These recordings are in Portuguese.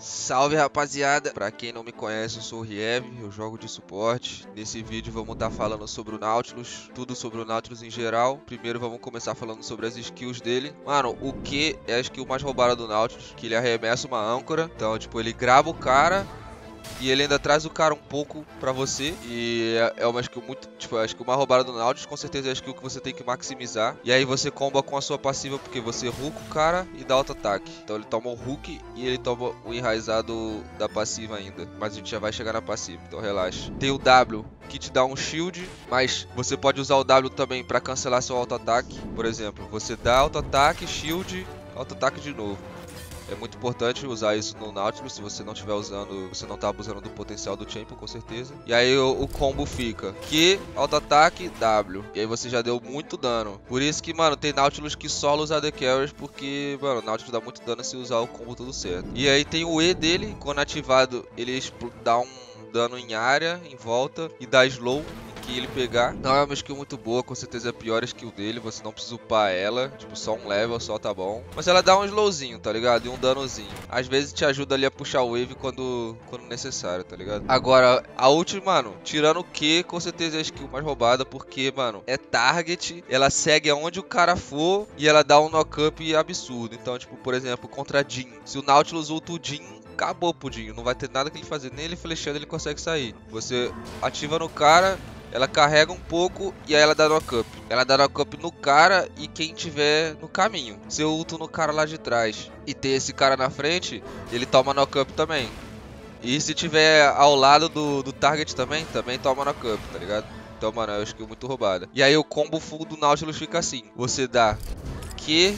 Salve rapaziada, pra quem não me conhece eu sou o Riev, eu jogo de suporte. Nesse vídeo vamos estar falando sobre o Nautilus, tudo sobre o Nautilus em geral. Primeiro vamos começar falando sobre as skills dele. Mano, o Q é a skill mais roubada do Nautilus, que ele arremessa uma âncora. Então tipo, ele grava o cara e ele ainda traz o cara um pouco pra você. E é uma skill muito, tipo, a skill mais roubada do Nautilus, com certeza é a skill que você tem que maximizar. E aí você comba com a sua passiva, porque você hooka o cara e dá auto-ataque. Então ele toma o hook e ele toma o enraizado da passiva ainda. Mas a gente já vai chegar na passiva, então relaxa. Tem o W, que te dá um shield, mas você pode usar o W também pra cancelar seu auto-ataque. Por exemplo, você dá auto-ataque, shield, auto-ataque de novo. É muito importante usar isso no Nautilus. Se você não estiver usando, você não está abusando do potencial do Champion, com certeza. E aí o combo fica Q, auto-ataque, W. E aí você já deu muito dano. Por isso que, mano, tem Nautilus que solo usa AD Carries, porque, mano, o Nautilus dá muito dano se usar o combo tudo certo. E aí tem o E dele, quando ativado, ele dá um dano em área, em volta, e dá slow que ele pegar. Não é uma skill muito boa, com certeza é a pior skill dele, você não precisa upar ela, tipo, só um level só tá bom. Mas ela dá um slowzinho, tá ligado? E um danozinho. Às vezes te ajuda ali a puxar o wave quando necessário, tá ligado? Agora, a ult, mano, tirando o Q, com certeza é a skill mais roubada, porque, mano, é target, ela segue aonde o cara for e ela dá um knock-up absurdo. Então, tipo, por exemplo, contra Jhin, se o Nautilus ulta o Jhin, acabou pro Jhin, não vai ter nada que ele fazer, nem ele flechando ele consegue sair. Você ativa no cara, ela carrega um pouco e aí ela dá knock-up. Ela dá knock-up no cara e quem tiver no caminho. Se eu ulto no cara lá de trás e ter esse cara na frente, ele toma knock-up também. E se tiver ao lado do target também toma knock-up, tá ligado? Então, mano, é uma skill muito roubada. E aí o combo full do Nautilus fica assim. Você dá Q,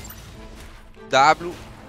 W,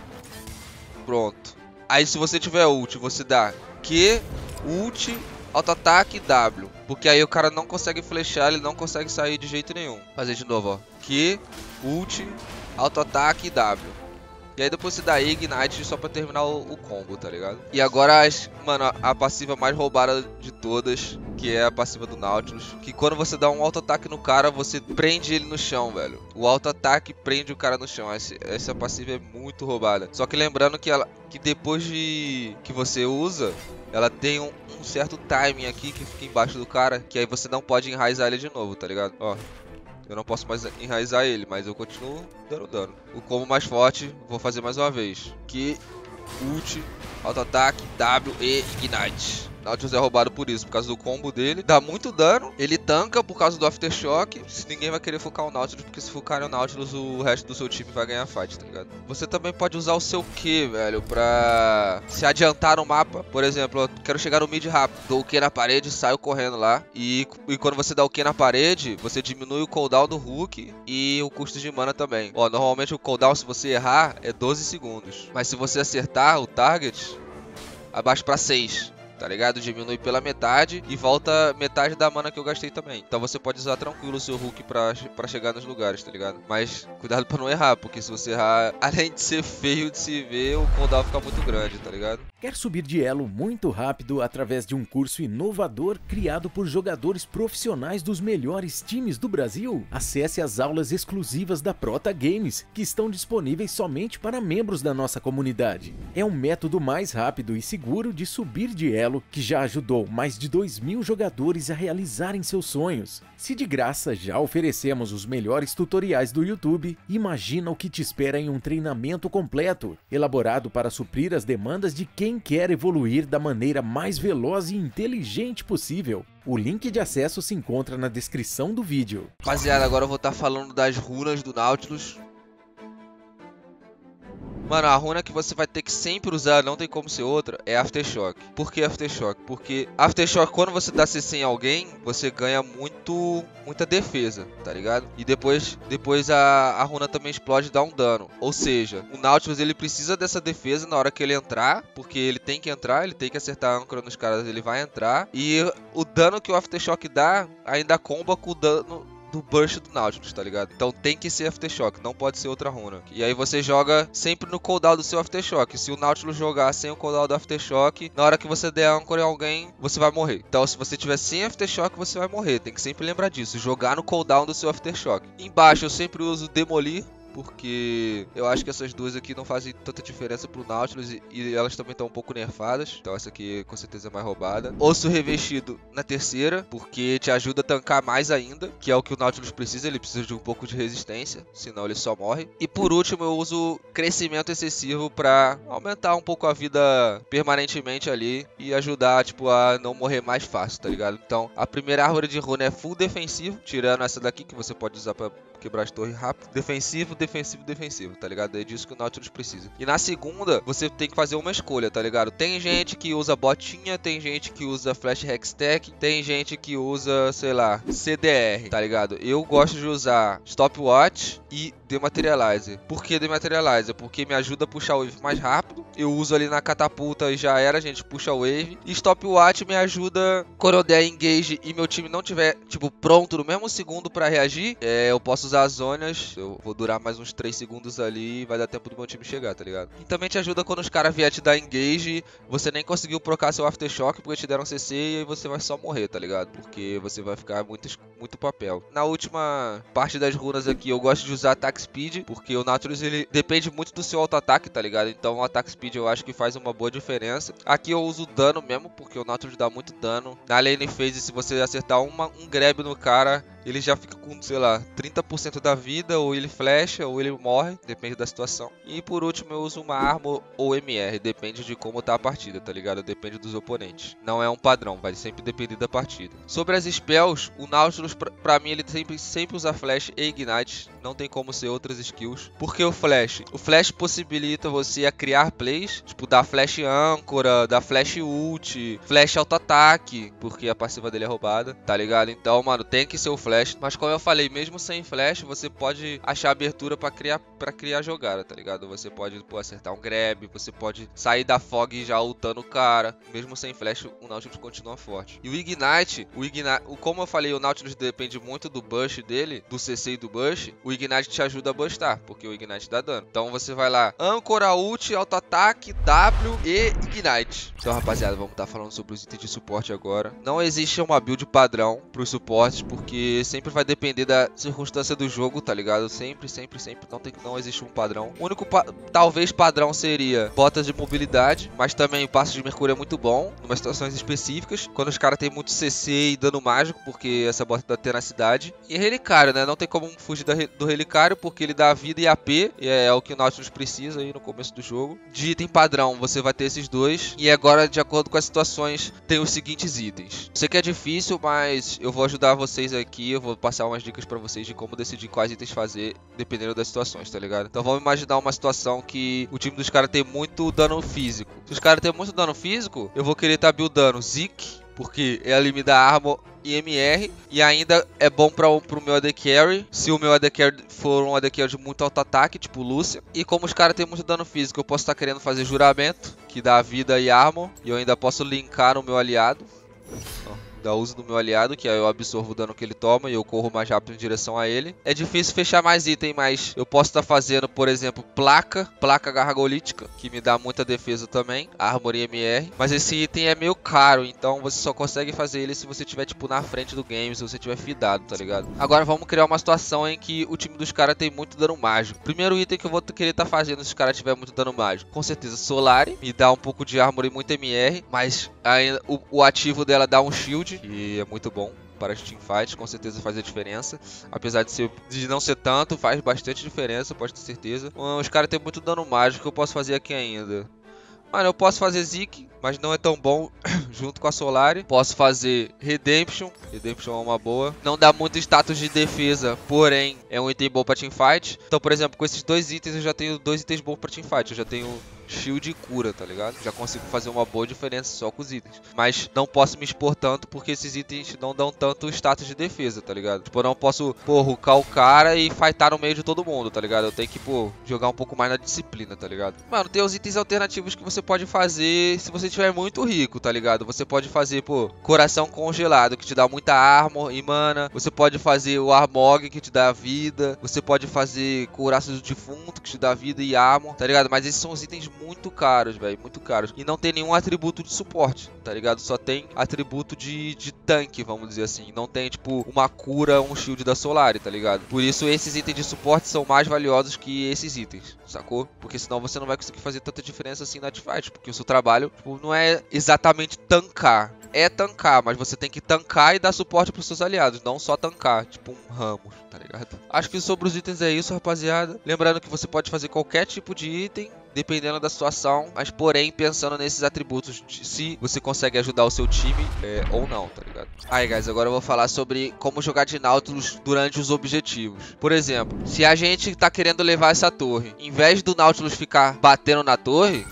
pronto. Aí se você tiver ult, você dá Q, ult, auto-ataque, W. Porque aí o cara não consegue flechar, ele não consegue sair de jeito nenhum. Fazer de novo, ó. Q, ult, auto-ataque, W. E aí depois você dá Ignite só pra terminar o combo, tá ligado? E agora, mano, a passiva mais roubada de todas, que é a passiva do Nautilus. Que quando você dá um auto-ataque no cara, você prende ele no chão, velho. O auto-ataque prende o cara no chão. Essa passiva é muito roubada. Só que lembrando que depois que você usa, ela tem um certo timing aqui que fica embaixo do cara, que aí você não pode enraizar ele de novo, tá ligado? Ó. Eu não posso mais enraizar ele, mas eu continuo dando dano. O combo mais forte, vou fazer mais uma vez. Que ult, auto-ataque, W e Ignite. Nautilus é roubado por isso, por causa do combo dele. Dá muito dano, ele tanca por causa do Aftershock. Ninguém vai querer focar o Nautilus, porque se focar no Nautilus, o resto do seu time vai ganhar fight, tá ligado? Você também pode usar o seu Q, velho, pra se adiantar no mapa. Por exemplo, eu quero chegar no mid rápido. Dou o Q na parede, saio correndo lá. E quando você dá o Q na parede, você diminui o cooldown do hook e o custo de mana também. Ó, normalmente o cooldown, se você errar, é 12 segundos. Mas se você acertar o target, abaixa pra 6. Tá ligado? Diminui pela metade e volta metade da mana que eu gastei também. Então você pode usar tranquilo o seu hook pra chegar nos lugares, tá ligado? Mas cuidado pra não errar, porque se você errar, além de ser feio de se ver, o cooldown fica muito grande, tá ligado? Quer subir de elo muito rápido através de um curso inovador criado por jogadores profissionais dos melhores times do Brasil? Acesse as aulas exclusivas da Prota Games, que estão disponíveis somente para membros da nossa comunidade. É um método mais rápido e seguro de subir de elo que já ajudou mais de 2.000 jogadores a realizarem seus sonhos. Se de graça já oferecemos os melhores tutoriais do YouTube, imagina o que te espera em um treinamento completo, elaborado para suprir as demandas de quem quer evoluir da maneira mais veloz e inteligente possível. O link de acesso se encontra na descrição do vídeo. Rapaziada, agora eu vou estar falando das runas do Nautilus. Mano, a runa que você vai ter que sempre usar, não tem como ser outra, é Aftershock. Por que Aftershock? Porque Aftershock, quando você dá CC em alguém, você ganha muita defesa, tá ligado? E depois a runa também explode e dá um dano. Ou seja, o Nautilus ele precisa dessa defesa na hora que ele entrar, porque ele tem que entrar, ele tem que acertar a âncora nos caras, ele vai entrar. E o dano que o Aftershock dá ainda comba com o dano do burst do Nautilus, tá ligado? Então tem que ser Aftershock, não pode ser outra runa. E aí você joga sempre no cooldown do seu Aftershock. Se o Nautilus jogar sem o cooldown do Aftershock, na hora que você der âncora em alguém, você vai morrer. Então se você tiver sem Aftershock, você vai morrer. Tem que sempre lembrar disso, jogar no cooldown do seu Aftershock. Embaixo eu sempre uso Demolir, porque eu acho que essas duas aqui não fazem tanta diferença pro Nautilus e elas também estão um pouco nerfadas. Então essa aqui com certeza é mais roubada. Osso revestido na terceira, porque te ajuda a tancar mais ainda, que é o que o Nautilus precisa. Ele precisa de um pouco de resistência, senão ele só morre. E por último eu uso crescimento excessivo pra aumentar um pouco a vida permanentemente ali e ajudar, tipo, a não morrer mais fácil, tá ligado? Então a primeira árvore de runa é full defensivo, tirando essa daqui que você pode usar pra quebrar as torres rápido. Defensivo, defensivo, defensivo, tá ligado? É disso que o Nautilus precisa. E na segunda, você tem que fazer uma escolha, tá ligado? Tem gente que usa botinha, tem gente que usa flash hextech, tem gente que usa, sei lá, CDR, tá ligado? Eu gosto de usar stopwatch e dematerializer. Por que dematerializer? Porque me ajuda a puxar o wave mais rápido. Eu uso ali na catapulta e já era, a gente puxa o wave. E stopwatch me ajuda quando eu der engage e meu time não tiver, tipo, pronto no mesmo segundo pra reagir. Eu posso usar as zonas, eu vou durar mais uns 3 segundos ali e vai dar tempo do meu time chegar, tá ligado? E também te ajuda quando os caras vier te dar engage, você nem conseguiu procar seu aftershock porque te deram CC e aí você vai só morrer, tá ligado? Porque você vai ficar muito papel. Na última parte das runas aqui, eu gosto de usar attack speed, porque o Nautilus ele depende muito do seu auto-ataque, tá ligado? Então o attack speed eu acho que faz uma boa diferença. Aqui eu uso dano mesmo, porque o Nautilus dá muito dano. Na lane phase, se você acertar um grab no cara, ele já fica com, sei lá, 30% da vida, ou ele flasha, ou ele morre, depende da situação. E por último eu uso uma armor ou MR, depende de como tá a partida, tá ligado? Depende dos oponentes. Não é um padrão, vai sempre depender da partida. Sobre as spells, o Nautilus, pra mim, ele sempre usa flash e ignite, não tem como ser outras skills. Por que o flash? O flash possibilita você a criar plays, tipo, dar flash âncora, dar flash ult, flash auto-ataque, porque a passiva dele é roubada, tá ligado? Então, mano, tem que ser o flash. Mas como eu falei, mesmo sem flash, você pode achar abertura pra criar jogada, tá ligado? Você pode, pô, acertar um grab, você pode sair da fog já ultando o cara. Mesmo sem flash, o Nautilus continua forte. E o Ignite, como eu falei, o Nautilus depende muito do bush dele, do CC e do bush. O Ignite te ajuda a bustar, porque o Ignite dá dano. Então você vai lá, âncora, ult, auto-ataque, W e Ignite. Então, rapaziada, vamos estar falando sobre os itens de suporte agora. Não existe uma build padrão pros suportes, porque sempre vai depender da circunstância do jogo, tá ligado? Sempre. Não existe um padrão. O único, talvez, padrão seria botas de mobilidade, mas também o passo de Mercúrio é muito bom, em umas situações específicas, quando os caras têm muito CC e dano mágico, porque essa bota dá tenacidade. E relicário, né? Não tem como fugir do relicário, porque ele dá vida e AP, e é o que o Nautilus precisa aí no começo do jogo. De item padrão, você vai ter esses dois. E agora, de acordo com as situações, tem os seguintes itens. Sei que é difícil, mas eu vou ajudar vocês aqui, eu vou passar umas dicas pra vocês de como decidir quais itens fazer, dependendo das situações, tá ligado? Então vamos imaginar uma situação que o time dos caras tem muito dano físico. Se os caras têm muito dano físico, eu vou querer estar buildando Zeke, porque ele me dá armor e MR, e ainda é bom pro meu AD Carry, se o meu AD Carry for um AD Carry de muito auto-ataque, tipo Lúcia. E como os caras têm muito dano físico, eu posso estar querendo fazer juramento, que dá vida e armor, e eu ainda posso linkar no meu aliado. Dá uso do meu aliado, que aí eu absorvo o dano que ele toma e eu corro mais rápido em direção a ele. É difícil fechar mais item, mas eu posso estar fazendo, por exemplo, placa gargolítica, que me dá muita defesa também, armor e MR. Mas esse item é meio caro, então você só consegue fazer ele se você estiver, tipo, na frente do game, se você estiver fidado, tá ligado? Agora vamos criar uma situação em que o time dos caras tem muito dano mágico. Primeiro item que eu vou querer estar fazendo se os caras tiverem muito dano mágico, com certeza Solari, me dá um pouco de armor e muito MR, mas ainda o ativo dela dá um shield, que é muito bom para as teamfights, com certeza faz a diferença. Apesar de não ser tanto, faz bastante diferença, pode ter certeza. Os caras têm muito dano mágico, que eu posso fazer aqui ainda. Mano, eu posso fazer Zeke, mas não é tão bom junto com a Solari. Posso fazer Redemption. Redemption é uma boa. Não dá muito status de defesa, porém é um item bom pra teamfight. Então, por exemplo, com esses dois itens eu já tenho dois itens bons pra teamfight. Eu já tenho shield e cura, tá ligado? Já consigo fazer uma boa diferença só com os itens. Mas não posso me expor tanto porque esses itens não dão tanto status de defesa, tá ligado? Tipo, eu não posso, pô, rucar o cara e fightar no meio de todo mundo, tá ligado? Eu tenho que, pô, jogar um pouco mais na disciplina, tá ligado? Mano, tem os itens alternativos que você pode fazer se você tiver muito rico, tá ligado? Você pode fazer, pô, coração congelado, que te dá muita armor e mana. Você pode fazer o Armog, que te dá vida. Você pode fazer coração do defunto, que te dá vida e armor, tá ligado? Mas esses são os itens muito caros, velho, muito caros. E não tem nenhum atributo de suporte, tá ligado? Só tem atributo de tanque, vamos dizer assim. Não tem, tipo, uma cura, um shield da Solari, tá ligado? Por isso esses itens de suporte são mais valiosos que esses itens, sacou? Porque senão você não vai conseguir fazer tanta diferença assim na teamfight, porque o seu trabalho, tipo, não é exatamente tancar. É tancar, mas você tem que tancar e dar suporte pros seus aliados, não só tancar, tipo um Ramos, tá ligado? Acho que sobre os itens é isso, rapaziada. Lembrando que você pode fazer qualquer tipo de item, dependendo da situação, mas porém pensando nesses atributos, se você consegue ajudar o seu time ou não, tá ligado? Aí, guys, agora eu vou falar sobre como jogar de Nautilus durante os objetivos. Por exemplo, se a gente tá querendo levar essa torre, em vez do Nautilus ficar batendo na torre,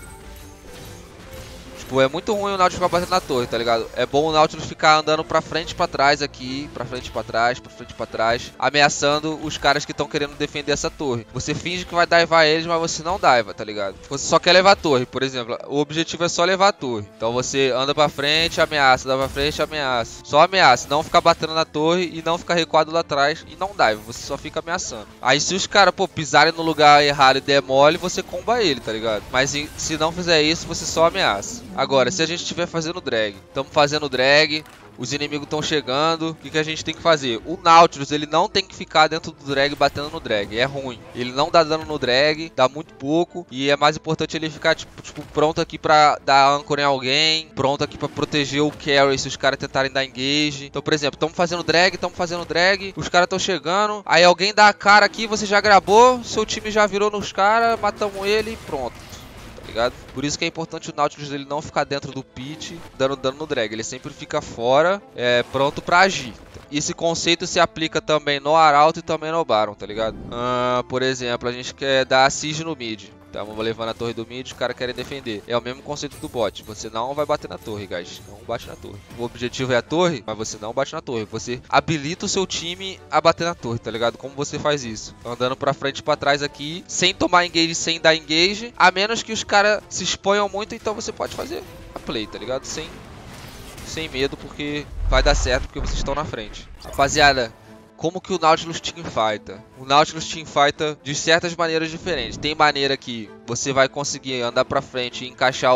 tipo, é muito ruim o Nautilus ficar batendo na torre, tá ligado? É bom o Nautilus ficar andando pra frente e pra trás aqui, pra frente e pra trás, pra frente e pra trás, ameaçando os caras que estão querendo defender essa torre. Você finge que vai daivar eles, mas você não daiva, tá ligado? Você só quer levar a torre, por exemplo. O objetivo é só levar a torre. Então você anda pra frente, ameaça, dá pra frente, ameaça. Só ameaça, não ficar batendo na torre e não ficar recuado lá atrás e não daiva. Você só fica ameaçando. Aí se os caras, pô, pisarem no lugar errado e der mole, você comba ele, tá ligado? Mas se não fizer isso, você só ameaça. Agora, se a gente estiver fazendo drag, estamos fazendo drag, os inimigos estão chegando, o que a gente tem que fazer? O Nautilus, ele não tem que ficar dentro do drag batendo no drag, é ruim. Ele não dá dano no drag, dá muito pouco, e é mais importante ele ficar tipo pronto aqui pra dar âncora em alguém, pronto aqui pra proteger o carry se os caras tentarem dar engage. Então, por exemplo, estamos fazendo drag, os caras estão chegando, aí alguém dá a cara aqui, você já gravou, seu time já virou nos caras, matamos ele e pronto. Ligado? Por isso que é importante o Nautilus ele não ficar dentro do pit dando dano no drag, ele sempre fica fora, pronto pra agir. Esse conceito se aplica também no Arauto e também no Baron, tá ligado? Por exemplo, a gente quer dar siege no mid. Estamos levando a torre do mid, os caras querem defender. É o mesmo conceito do bot. Você não vai bater na torre, guys. Não bate na torre. O objetivo é a torre, mas você não bate na torre. Você habilita o seu time a bater na torre, tá ligado? Como você faz isso? Andando pra frente e pra trás aqui, sem tomar engage, sem dar engage. A menos que os caras se exponham muito, então você pode fazer a play, tá ligado? Sem medo, porque vai dar certo, porque vocês estão na frente. Rapaziada, como que o Nautilus teamfighta? O Nautilus teamfighta de certas maneiras diferentes. Tem maneira que você vai conseguir andar pra frente e encaixar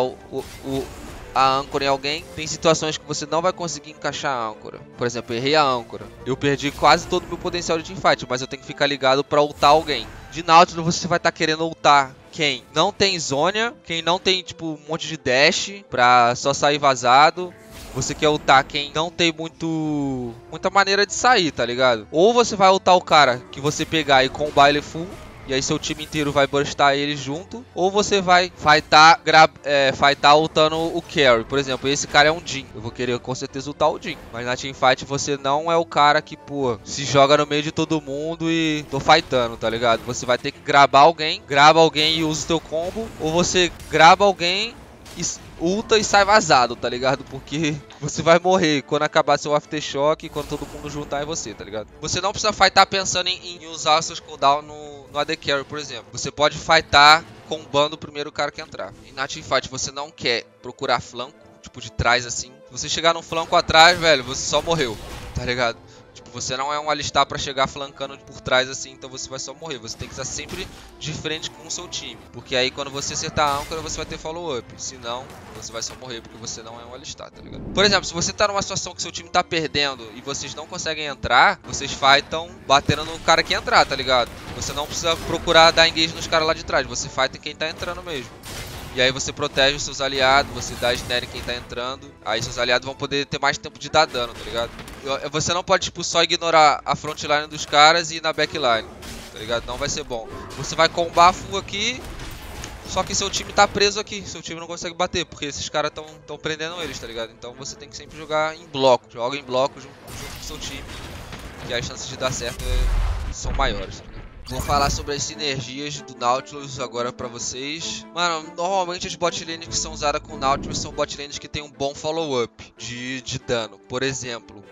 a âncora em alguém. Tem situações que você não vai conseguir encaixar a âncora. Por exemplo, errei a âncora. Eu perdi quase todo o meu potencial de teamfight, mas eu tenho que ficar ligado pra ultar alguém. De Nautilus você vai estar querendo ultar quem não tem Zhonya, quem não tem tipo um monte de dash pra só sair vazado. Você quer ultar quem não tem muita maneira de sair, tá ligado? Ou você vai ultar o cara que você pegar e combar ele full, e aí seu time inteiro vai burstar ele junto. Ou você vai fightar ultando o carry. Por exemplo, esse cara é um Jhin. Eu vou querer com certeza ultar o Jhin. Mas na teamfight você não é o cara que, pô, se joga no meio de todo mundo e tô fightando, tá ligado? Você vai ter que graba alguém e usa o teu combo. Ou você graba alguém e ulta e sai vazado, tá ligado? Porque você vai morrer quando acabar seu aftershock, quando todo mundo juntar em você, tá ligado? Você não precisa fightar pensando em usar seus cooldown no AD Carry, por exemplo. Você pode fightar combando o primeiro cara que entrar. E na teamfight você não quer procurar flanco, tipo de trás assim. Se você chegar num flanco atrás, velho, você só morreu, tá ligado? Tipo, você não é um alistar pra chegar flancando por trás assim, então você vai só morrer. Você tem que estar sempre de frente com o seu time. Porque aí quando você acertar a âncora, você vai ter follow-up. Se não, você vai só morrer porque você não é um alistar, tá ligado? Por exemplo, se você tá numa situação que seu time tá perdendo e vocês não conseguem entrar, vocês fightam batendo no cara que entrar, tá ligado? Você não precisa procurar dar engage nos caras lá de trás, você fighta em quem tá entrando mesmo. E aí você protege os seus aliados, você dá snare em quem tá entrando. Aí seus aliados vão poder ter mais tempo de dar dano, tá ligado? Você não pode, tipo, só ignorar a frontline dos caras e ir na backline, tá ligado? Não vai ser bom. Você vai combar full aqui, só que seu time tá preso aqui. Seu time não consegue bater, porque esses caras tão prendendo eles, tá ligado? Então você tem que sempre jogar em bloco. Joga em bloco junto com o seu time, que as chances de dar certo são maiores, tá ligado? Vou falar sobre as sinergias do Nautilus agora pra vocês. Mano, normalmente as bot lanes que são usadas com o Nautilus são bot lanes que tem um bom follow-up de dano. Por exemplo,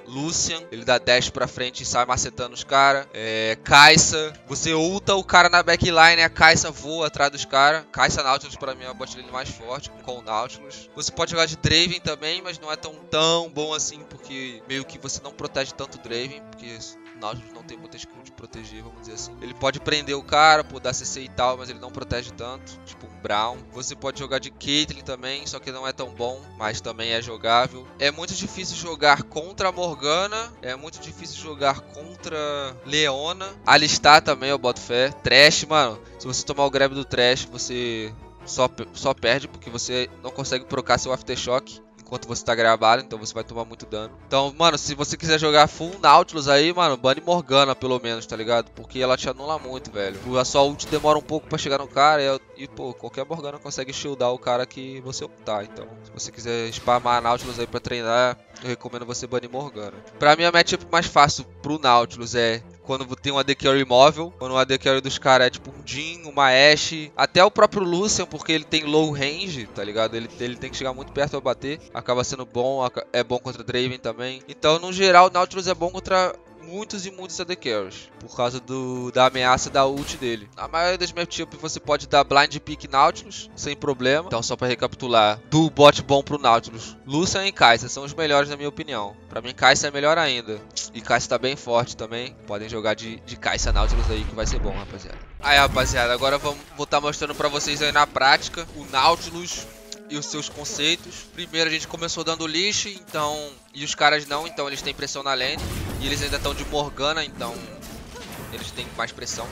Lucian, ele dá dash pra frente e sai macetando os caras. Kai'Sa, você ulta o cara na backline, a Kai'Sa voa atrás dos caras. Kai'Sa Nautilus pra mim é a bot lane mais forte, com o Nautilus. Você pode jogar de Draven também, mas não é tão bom assim, porque meio que você não protege tanto o Draven, porque o Nautilus não tem muita skill de proteger, vamos dizer assim. Ele pode prender o cara, pô, dar CC e tal, mas ele não protege tanto, tipo um Braum. Você pode jogar de Caitlyn também, só que não é tão bom, mas também é jogável. É muito difícil jogar contra a Morgana, é muito difícil jogar contra Leona. Alistar também, eu boto fé. Thresh, mano, se você tomar o grab do Thresh, você só perde, porque você não consegue procar seu Aftershock enquanto você tá gravado, então você vai tomar muito dano. Então, mano, se você quiser jogar full Nautilus aí, mano, bane Morgana pelo menos, tá ligado? Porque ela te anula muito, velho. A sua ult demora um pouco pra chegar no cara e pô, qualquer Morgana consegue shieldar o cara que você optar. Então, se você quiser spamar Nautilus aí pra treinar, eu recomendo você banir Morgana. Pra mim, a matchup mais fácil pro Nautilus é quando tem um AD Carry móvel, quando o AD Carry dos caras é tipo um Jhin, uma Ashe, até o próprio Lucian, porque ele tem low range, tá ligado? Ele tem que chegar muito perto pra bater, acaba sendo bom, é bom contra Draven também. Então, no geral, o Nautilus é bom contra muitos e muitos AD Carries, por causa da ameaça da ult dele. Na maioria das matchups você pode dar blind pick Nautilus, sem problema. Então, só pra recapitular, do bot bom pro Nautilus, Lucian e Kai'Sa são os melhores na minha opinião. Pra mim, Kai'Sa é melhor ainda. E Kai'Sa tá bem forte também. Podem jogar de Kai'Sa Nautilus aí, que vai ser bom, rapaziada. Aí, rapaziada, agora vou estar mostrando pra vocês aí na prática o Nautilus e os seus conceitos. Primeiro a gente começou dando lixo, então, e os caras não, então eles têm pressão na lane. E eles ainda estão de Morgana, então eles têm mais pressão.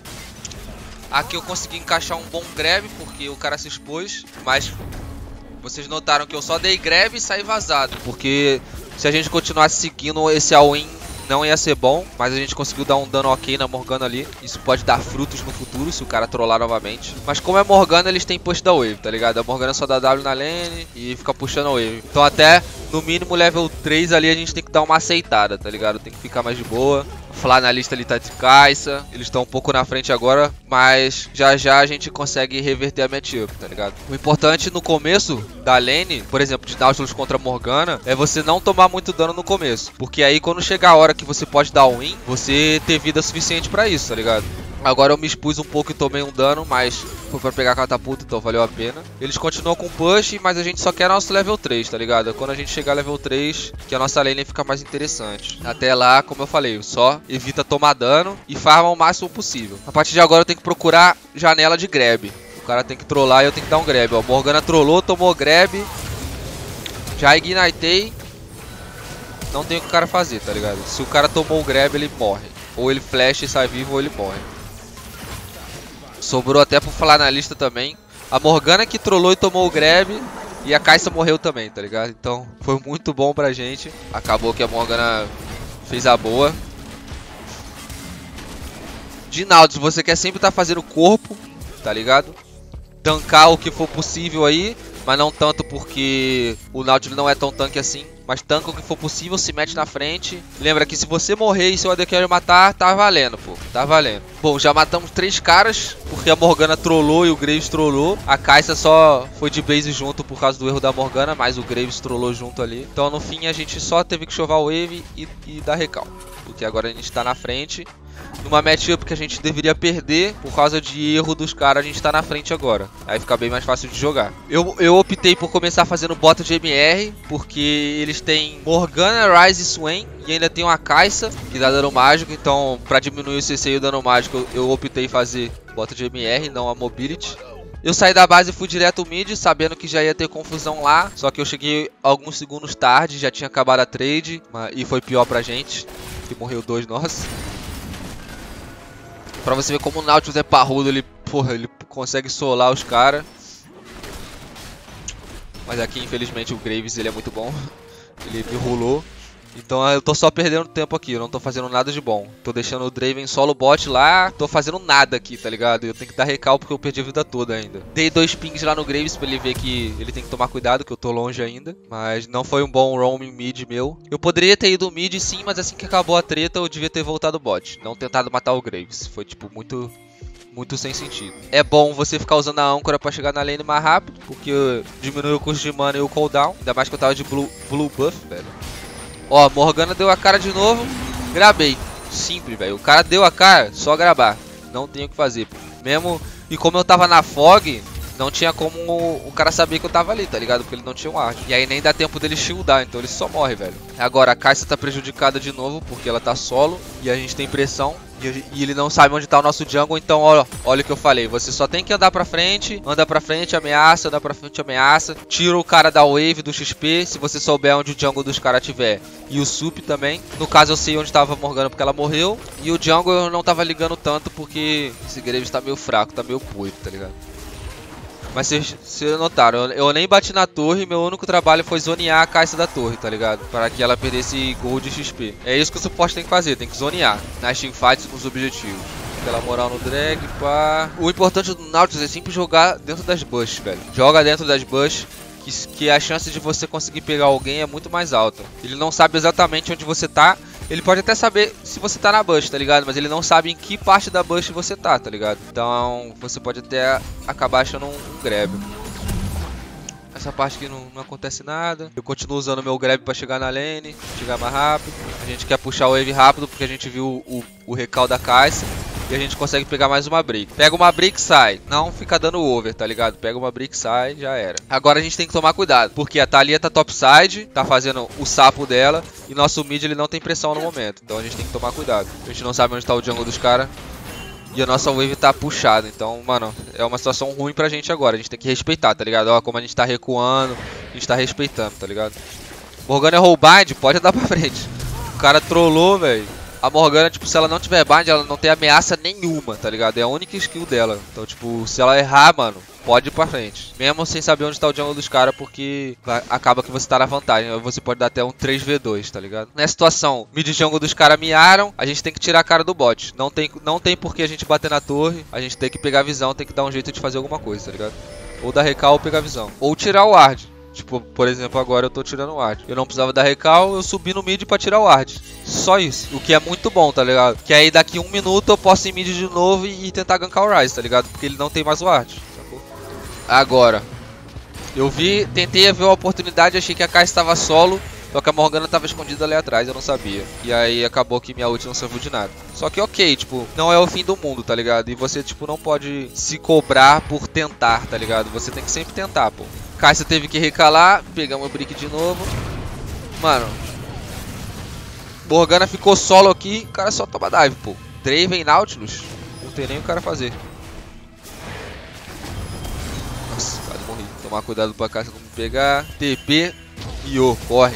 Aqui eu consegui encaixar um bom grab, porque o cara se expôs. Mas vocês notaram que eu só dei grab e saí vazado, porque se a gente continuasse seguindo esse all-in não ia ser bom, mas a gente conseguiu dar um dano ok na Morgana ali. Isso pode dar frutos no futuro se o cara trollar novamente. Mas como é Morgana, eles têm push da wave, tá ligado? A Morgana só dá W na lane e fica puxando a wave. Então até no mínimo level 3 ali a gente tem que dar uma aceitada, tá ligado? Tem que ficar mais de boa. O Fla na lista ali tá de Kai'Sa. Eles estão um pouco na frente agora, mas já já a gente consegue reverter a matchup, tá ligado? O importante no começo da lane, por exemplo, de Nautilus contra Morgana, é você não tomar muito dano no começo. Porque aí quando chegar a hora que você pode dar win, você ter vida suficiente pra isso, tá ligado? Agora eu me expus um pouco e tomei um dano, mas foi pra pegar a catapulta, então valeu a pena. Eles continuam com push, mas a gente só quer nosso level 3, tá ligado? Quando a gente chegar level 3, que a nossa lane fica mais interessante. Até lá, como eu falei, só evita tomar dano e farma o máximo possível. A partir de agora eu tenho que procurar janela de grab. O cara tem que trollar e eu tenho que dar um grab. Ó, Morgana trollou, tomou grab. Já ignitei. Não tem o que o cara fazer, tá ligado? Se o cara tomou o grab, ele morre. Ou ele flash e sai vivo, ou ele morre. Sobrou até pra falar na lista também. A Morgana que trollou e tomou o grab. E a Kai'Sa morreu também, tá ligado? Então foi muito bom pra gente. Acabou que a Morgana fez a boa. De Nautilus, você quer sempre estar fazendo corpo, tá ligado? Tancar o que for possível aí. Mas não tanto porque o Nautilus não é tão tanque assim. Mas tanca o que for possível, se mete na frente. Lembra que se você morrer e seu AD Carry matar, tá valendo, pô. Tá valendo. Bom, já matamos 3 caras, porque a Morgana trollou e o Graves trollou. A Kai'Sa só foi de base junto por causa do erro da Morgana, mas o Graves trollou junto ali. Então no fim a gente só teve que chovar o wave e dar recal. Porque agora a gente tá na frente. Numa matchup que a gente deveria perder, por causa de erro dos caras, a gente tá na frente agora. Aí fica bem mais fácil de jogar. Eu optei por começar fazendo bota de MR, porque eles têm Morgana, Ryze e Swain, e ainda tem uma Kai'Sa, que dá dano mágico. Então, pra diminuir o CC e o dano mágico, eu optei fazer bota de MR, não a Mobility. Eu saí da base e fui direto mid, sabendo que já ia ter confusão lá. Só que eu cheguei alguns segundos tarde, já tinha acabado a trade, e foi pior pra gente, que morreu 2 nós. Pra você ver como o Nautilus é parrudo, ele consegue solar os caras. Mas aqui, infelizmente, o Graves ele é muito bom. Ele me rolou. Então eu tô só perdendo tempo aqui, eu não tô fazendo nada de bom. Tô deixando o Draven solo bot lá, tô fazendo nada aqui, tá ligado? Eu tenho que dar recal porque eu perdi a vida toda ainda. Dei 2 pings lá no Graves pra ele ver que ele tem que tomar cuidado, que eu tô longe ainda. Mas não foi um bom roaming mid meu. Eu poderia ter ido mid sim, mas assim que acabou a treta eu devia ter voltado bot. Não tentado matar o Graves, foi tipo muito sem sentido. É bom você ficar usando a âncora pra chegar na lane mais rápido, porque diminui o custo de mana e o cooldown. Ainda mais que eu tava de blue buff, velho. Ó, Morgana deu a cara de novo. Grabei. Simples, velho. O cara deu a cara, só gravar. Não tem o que fazer. Mesmo... E como eu tava na fog, não tinha como o cara saber que eu tava ali, tá ligado? Porque ele não tinha um ward. E aí nem dá tempo dele shieldar, então ele só morre, velho. Agora a Kai'Sa tá prejudicada de novo, porque ela tá solo. E a gente tem pressão. E ele não sabe onde tá o nosso jungle, então olha o que eu falei. Você só tem que andar pra frente, anda pra frente, ameaça, anda pra frente, ameaça. Tira o cara da wave, do XP, se você souber onde o jungle dos caras tiver. E o sup também. No caso eu sei onde tava a Morgana porque ela morreu. E o jungle eu não tava ligando tanto porque esse Graves tá meio fraco, tá meio poito, tá ligado? Mas vocês notaram, eu nem bati na torre, meu único trabalho foi zonear a Kai'Sa da torre, tá ligado? Para que ela perdesse gold e XP. É isso que o suporte tem que fazer, tem que zonear nas teamfights nos objetivos. Aquela moral no drag, pá. O importante do Nautilus é sempre jogar dentro das bushes, velho. Joga dentro das bushes, que a chance de você conseguir pegar alguém é muito mais alta. Ele não sabe exatamente onde você tá. Ele pode até saber se você tá na bush, tá ligado? Mas ele não sabe em que parte da bush você tá ligado? Então você pode até acabar achando um grab. Essa parte aqui não acontece nada. Eu continuo usando meu grab pra chegar na lane, chegar mais rápido. A gente quer puxar o wave rápido porque a gente viu o recal da Kai'Sa. E a gente consegue pegar mais uma brick. Pega uma brick, sai. Não fica dando over, tá ligado? Pega uma brick, sai, já era. Agora a gente tem que tomar cuidado, porque a Thalia tá topside, tá fazendo o sapo dela. E nosso mid ele não tem pressão no momento. Então a gente tem que tomar cuidado. A gente não sabe onde tá o jungle dos caras. E a nossa wave tá puxada. Então, mano, é uma situação ruim pra gente agora. A gente tem que respeitar, tá ligado? Ó, como a gente tá recuando, a gente tá respeitando, tá ligado? Morgana é roll bind, pode andar pra frente. O cara trollou, velho. A Morgana, tipo, se ela não tiver bind, ela não tem ameaça nenhuma, tá ligado? É a única skill dela. Então, tipo, se ela errar, mano, pode ir pra frente. Mesmo sem saber onde tá o jungle dos caras, porque acaba que você tá na vantagem. Você pode dar até um 3v2, tá ligado? Nessa situação, mid jungle dos caras miaram, a gente tem que tirar a cara do bot. Não tem por que a gente bater na torre, a gente tem que pegar a visão, tem que dar um jeito de fazer alguma coisa, tá ligado? Ou dar recal ou pegar a visão. Ou tirar o ward. Tipo, por exemplo, agora eu tô tirando o ward. Eu não precisava dar recal, eu subi no mid pra tirar o ward. Só isso. O que é muito bom, tá ligado? Que aí daqui 1 minuto eu posso ir mid de novo e tentar gankar o Ryze, tá ligado? Porque ele não tem mais o ward. Sacou? Agora, tentei ver a oportunidade, achei que a Kai'Sa estava solo. Só que a Morgana tava escondida ali atrás, eu não sabia. E aí acabou que minha ult não serviu de nada. Só que ok, tipo, não é o fim do mundo, tá ligado? E você, tipo, não pode se cobrar por tentar, tá ligado? Você tem que sempre tentar, pô. Kai'Sa teve que recalar, pegamos o brick de novo. Mano, Morgana ficou solo aqui, o cara só toma dive, pô. Draven Nautilus, não tem nem o cara fazer. Nossa, quase morri. Tomar cuidado pra Kai'Sa não me pegar. TP e corre.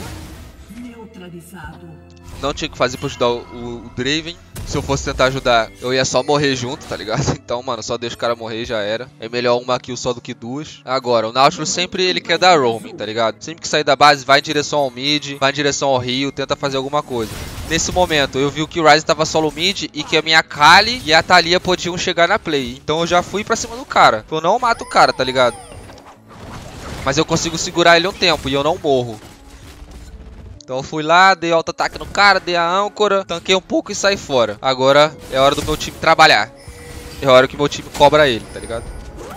Não tinha que fazer pra ajudar o Draven. Se eu fosse tentar ajudar, eu ia só morrer junto, tá ligado? Então, mano, só deixa o cara morrer e já era. É melhor uma kill só do que duas. Agora, o Nautilus sempre ele quer dar roaming, tá ligado? Sempre que sair da base, vai em direção ao mid, vai em direção ao rio, tenta fazer alguma coisa. Nesse momento, eu vi que o Ryze tava solo mid e que a minha Kali e a Thalia podiam chegar na play. Então eu já fui pra cima do cara. Eu não mato o cara, tá ligado? Mas eu consigo segurar ele um tempo e eu não morro. Então eu fui lá, dei auto-ataque no cara, dei a âncora, tanquei um pouco e saí fora. Agora é hora do meu time trabalhar. É hora que meu time cobra ele, tá ligado?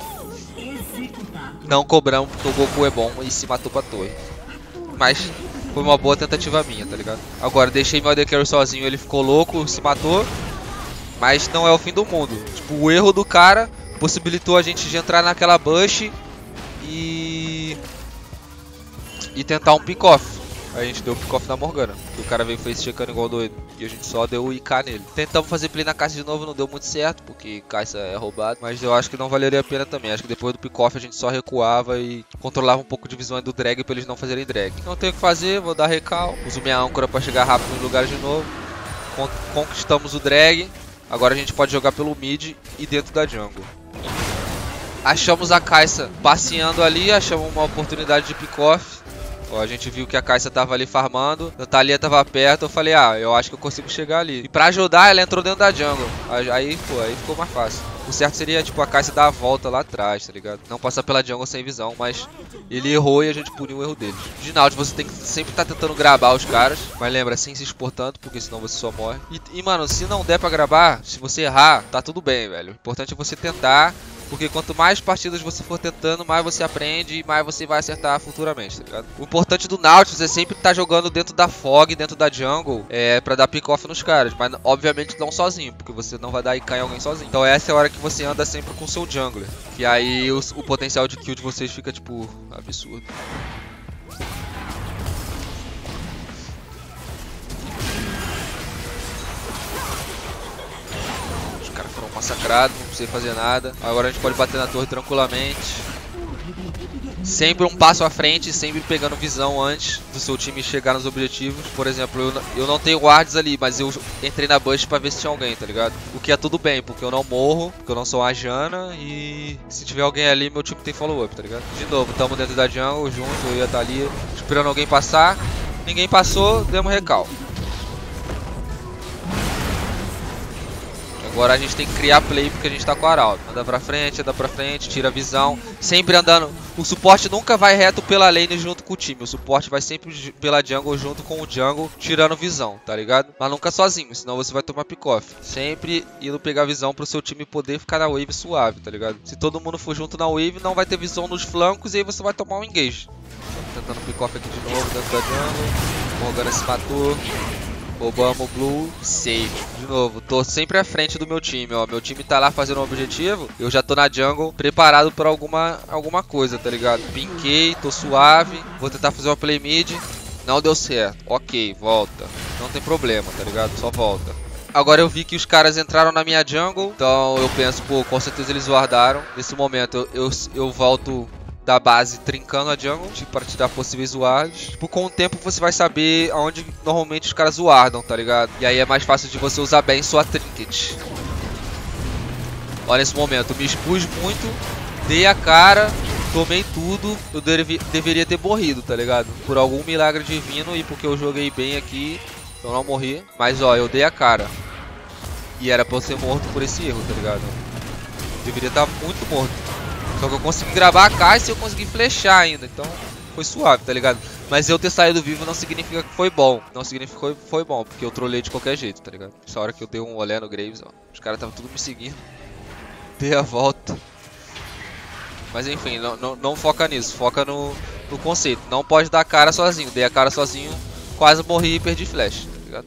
Não cobramos porque o Goku é bom e se matou pra torre. Mas foi uma boa tentativa minha, tá ligado? Agora deixei meu AD Carry sozinho, ele ficou louco, se matou. Mas não é o fim do mundo. Tipo, o erro do cara possibilitou a gente de entrar naquela bush e tentar um pick-off. A gente deu o pick-off na Morgana. O cara veio face checando igual doido. E a gente só deu o IK nele. Tentamos fazer play na Kai'Sa de novo, não deu muito certo, porque Kai'Sa é roubado. Mas eu acho que não valeria a pena também. Acho que depois do pick-off a gente só recuava e controlava um pouco de visão do drag pra eles não fazerem drag. Não tenho o que fazer, vou dar recal. Uso minha âncora pra chegar rápido nos lugares de novo. Conquistamos o drag. Agora a gente pode jogar pelo mid e dentro da jungle. Achamos a Kai'Sa passeando ali, achamos uma oportunidade de pick-off. Ó, a gente viu que a Kai'Sa tava ali farmando, a Thalia tava perto, eu falei, eu acho que eu consigo chegar ali. E pra ajudar, ela entrou dentro da jungle. Aí, pô, aí ficou mais fácil. O certo seria, tipo, a Kai'Sa dar a volta lá atrás, tá ligado? Não passar pela jungle sem visão, mas ele errou e a gente puniu o erro dele. De Nautilus, você tem que sempre estar tentando gravar os caras, mas lembra, sem se expor tanto, porque senão você só morre. E, mano, se não der pra gravar, se você errar, tá tudo bem, velho. O importante é você tentar Porque quanto mais partidas você for tentando, mais você aprende e mais você vai acertar futuramente, tá ligado? O importante do Nautilus é sempre estar jogando dentro da Fog, dentro da Jungle, pra dar pick-off nos caras. Mas obviamente não sozinho, porque você não vai dar IK em alguém sozinho. Então essa é a hora que você anda sempre com o seu jungler. Que aí o potencial de kill de vocês fica, tipo, absurdo. Os caras foram massacrados, não precisei fazer nada. Agora a gente pode bater na torre tranquilamente. Sempre um passo à frente, sempre pegando visão antes do seu time chegar nos objetivos. Por exemplo, eu não tenho wards ali, mas eu entrei na bush pra ver se tinha alguém, tá ligado? O que é tudo bem, porque eu não morro, porque eu não sou uma Jana. E se tiver alguém ali, meu time tem follow-up, tá ligado? De novo, tamo dentro da jungle, junto, eu e a Thalia, esperando alguém passar. Ninguém passou, demos recal. Agora a gente tem que criar play porque a gente tá com o Arauto. Anda pra frente, tira a visão. Sempre andando. O suporte nunca vai reto pela lane junto com o time. O suporte vai sempre pela jungle junto com o jungle, tirando visão, tá ligado? Mas nunca sozinho, senão você vai tomar pick-off. Sempre indo pegar visão pro seu time poder ficar na wave suave, tá ligado? Se todo mundo for junto na wave, não vai ter visão nos flancos e aí você vai tomar um engage. Tentando pick-off aqui de novo dentro da jungle. Morgana se matou. Roubamos o Blue, save. De novo, tô sempre à frente do meu time, ó. Meu time tá lá fazendo um objetivo, eu já tô na jungle, preparado pra alguma coisa, tá ligado? Pinkei, tô suave, vou tentar fazer uma play mid. Não deu certo, ok, volta. Não tem problema, tá ligado? Só volta. Agora eu vi que os caras entraram na minha jungle, então eu penso, pô, com certeza eles guardaram. Nesse momento eu volto da base trincando a jungle, tipo, para te dar possíveis wards. Tipo, com o tempo você vai saber aonde normalmente os caras wardam, tá ligado? E aí é mais fácil de você usar bem sua trinket. Olha, nesse momento, eu me expus muito, dei a cara, tomei tudo. Eu deveria ter morrido, tá ligado? Por algum milagre divino e porque eu joguei bem aqui, eu não morri. Mas ó, eu dei a cara. E era pra eu ser morto por esse erro, tá ligado? Deveria estar muito morto. Só que eu consegui gravar a caixa e eu consegui flechar ainda, então foi suave, tá ligado? Mas eu ter saído vivo não significa que foi bom. Não significa que foi bom, porque eu trolei de qualquer jeito, tá ligado? Essa hora que eu dei um olé no Graves, ó. Os caras estavam tudo me seguindo. Dei a volta. Mas enfim, não foca nisso, foca no conceito. Não pode dar a cara sozinho. Dei a cara sozinho, quase morri e perdi flash, tá ligado?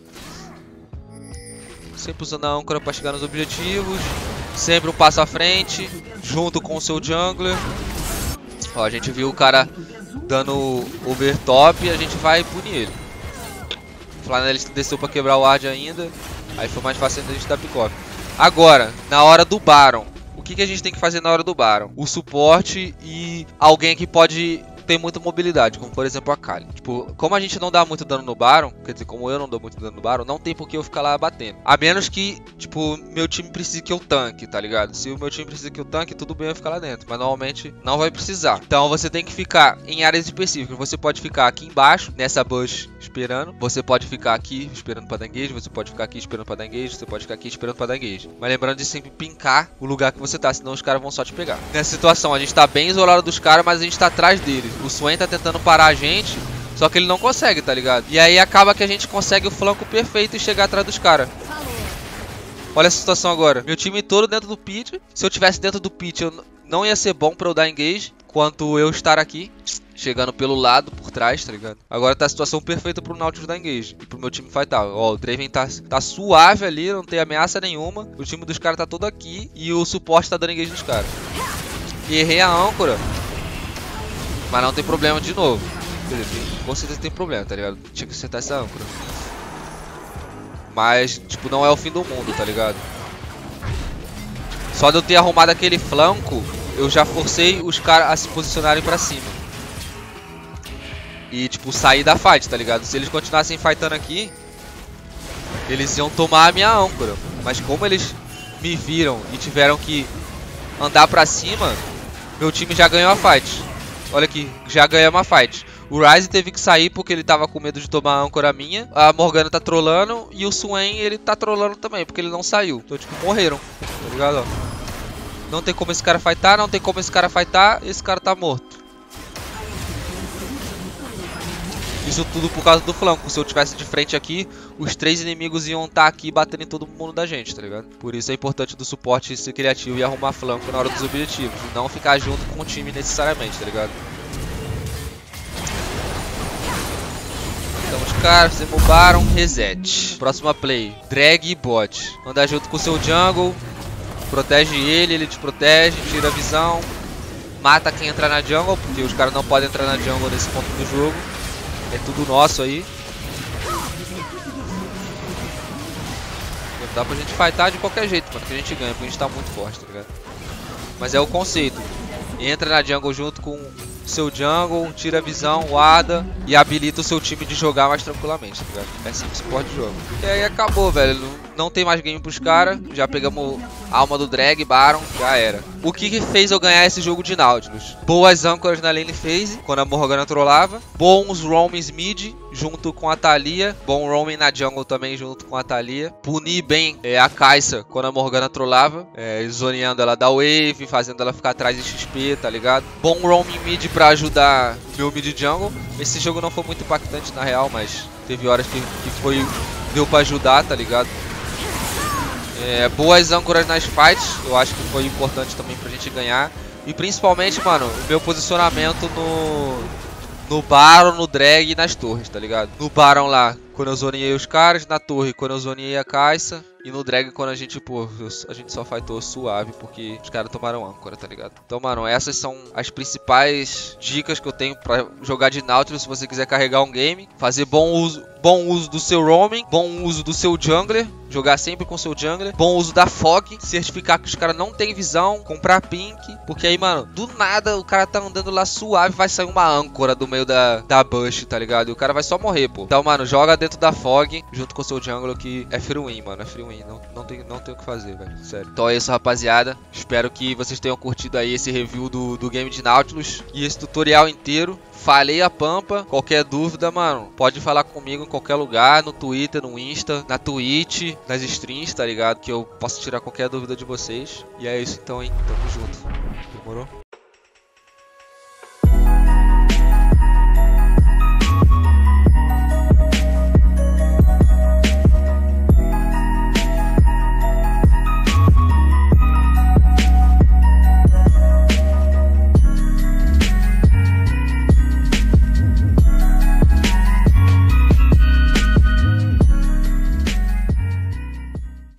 Sempre usando a âncora pra chegar nos objetivos. Sempre um passo à frente, junto com o seu jungler. Ó, a gente viu o cara dando overtop e a gente vai punir ele. O Flanelista desceu pra quebrar o ward ainda. Aí foi mais fácil ainda a gente dar pick-off. Agora, na hora do Baron. O que a gente tem que fazer na hora do Baron? O suporte e alguém que pode ter muita mobilidade, como por exemplo a Kali. Tipo, como a gente não dá muito dano no Baron, quer dizer, como eu não dou muito dano no Baron, não tem por que eu ficar lá batendo. A menos que, tipo, meu time precise que eu tanque, tá ligado? Se o meu time precisa que eu tanque, tudo bem eu ficar lá dentro. Mas normalmente não vai precisar. Então você tem que ficar em áreas específicas. Você pode ficar aqui embaixo, nessa bush, esperando. Você pode ficar aqui esperando pra dar engage. Você pode ficar aqui esperando pra dar engage. Você pode ficar aqui esperando pra dar engage. Mas lembrando de sempre pincar o lugar que você tá, senão os caras vão só te pegar. Nessa situação, a gente tá bem isolado dos caras, mas a gente tá atrás deles. O Swain tá tentando parar a gente, só que ele não consegue, tá ligado? E aí acaba que a gente consegue o flanco perfeito e chegar atrás dos caras. Olha essa situação agora. Meu time todo dentro do pit. Se eu tivesse dentro do pit, eu não ia ser bom pra eu dar engage, quanto eu estar aqui, chegando pelo lado, por trás, tá ligado? Agora tá a situação perfeita pro Nautilus dar engage e pro meu time fightar. Ó, o Draven tá suave ali, não tem ameaça nenhuma. O time dos caras tá todo aqui e o suporte tá dando engage nos caras. Errei a âncora, mas não tem problema de novo. Quer dizer, com certeza tem problema, tá ligado? Tinha que acertar essa âncora. Mas, tipo, não é o fim do mundo, tá ligado? Só de eu ter arrumado aquele flanco, eu já forcei os caras a se posicionarem pra cima. E, tipo, sair da fight, tá ligado? Se eles continuassem fightando aqui, eles iam tomar a minha âncora. Mas como eles me viram e tiveram que andar pra cima, meu time já ganhou a fight. Olha aqui, já ganhamos a fight. O Ryze teve que sair porque ele tava com medo de tomar a âncora minha. A Morgana tá trollando e o Swain, ele tá trollando também, porque ele não saiu. Então, tipo, morreram, tá ligado? Ó. Não tem como esse cara fightar, não tem como esse cara fightar, esse cara tá morto. Isso tudo por causa do flanco. Se eu tivesse de frente aqui, os 3 inimigos iam estar aqui batendo em todo mundo da gente, tá ligado? Por isso é importante do suporte ser criativo e arrumar flanco na hora dos objetivos. E não ficar junto com o time necessariamente, tá ligado? Então os caras, fizemos Baron, reset. Próxima play, drag e bot. Andar junto com o seu jungle, protege ele, ele te protege, tira a visão. Mata quem entrar na jungle, porque os caras não podem entrar na jungle nesse ponto do jogo. É tudo nosso aí. Dá pra gente fightar de qualquer jeito, mano, que a gente ganha, porque a gente tá muito forte, tá ligado? Mas é o conceito. Entra na jungle junto com seu jungle, tira a visão, o ADA e habilita o seu time de jogar mais tranquilamente, tá ligado? É assim que se pode jogo. E aí acabou, velho. Não tem mais game pros caras. Já pegamos alma do drag, Baron, já era. O que fez eu ganhar esse jogo de Nautilus? Boas âncoras na lane phase, quando a Morgana trollava. Bons roamings mid, junto com a Thalia. Bom roaming na jungle também, junto com a Thalia. Punir bem a Kai'Sa quando a Morgana trollava. Zoneando ela da wave, fazendo ela ficar atrás de XP, tá ligado? Bom roaming mid pra ajudar meu mid jungle. Esse jogo não foi muito impactante na real, mas teve horas que deu pra ajudar, tá ligado? Boas âncoras nas fights, eu acho que foi importante também pra gente ganhar. E principalmente, mano, o meu posicionamento no Baron, no drag e nas torres, tá ligado? No Baron lá, quando eu zoneei os caras, na torre, quando eu zoneei a Kai'Sa. E no drag, quando a gente só fightou suave, porque os caras tomaram âncora, tá ligado? Então, mano, essas são as principais dicas que eu tenho pra jogar de Nautilus se você quiser carregar um game. Fazer bom uso do seu roaming, bom uso do seu jungler, jogar sempre com seu jungler, bom uso da fog, certificar que os caras não tem visão, comprar pink, porque aí, mano, do nada o cara tá andando lá suave, vai sair uma âncora do meio da bush, tá ligado? E o cara vai só morrer, pô. Então, mano, joga dentro da fog, junto com o seu jungler, que é free win, mano, é free win, não tem o que fazer, velho, sério. Então é isso, rapaziada, espero que vocês tenham curtido aí esse review do game de Nautilus e esse tutorial inteiro. Falei a pampa, qualquer dúvida, mano, pode falar comigo em qualquer lugar, no Twitter, no Insta, na Twitch, nas streams, tá ligado? Que eu posso tirar qualquer dúvida de vocês. E é isso então, hein? Tamo junto. Demorou?